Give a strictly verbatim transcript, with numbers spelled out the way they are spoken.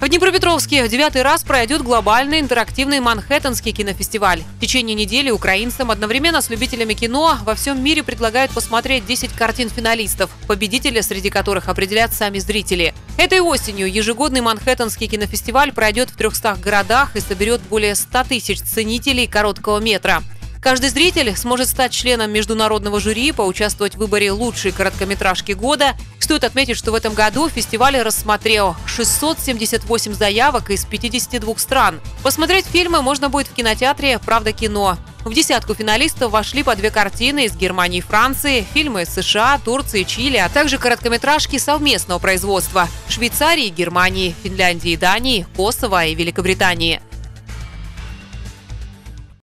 В Днепропетровске в девятый раз пройдет глобальный интерактивный Манхэттенский кинофестиваль. В течение недели украинцам одновременно с любителями кино во всем мире предлагают посмотреть десять картин финалистов, победители среди которых определят сами зрители. Этой осенью ежегодный Манхэттенский кинофестиваль пройдет в трехстах городах и соберет более ста тысяч ценителей короткого метра. Каждый зритель сможет стать членом международного жюри, поучаствовать в выборе лучшей короткометражки года. Стоит отметить, что в этом году фестиваль рассмотрел шестьсот семьдесят восемь заявок из пятидесяти двух стран. Посмотреть фильмы можно будет в кинотеатре «Правда кино». В десятку финалистов вошли по две картины из Германии и Франции, фильмы из США, Турции, Чили, а также короткометражки совместного производства – Швейцарии, Германии, Финляндии, Дании, Косово и Великобритании.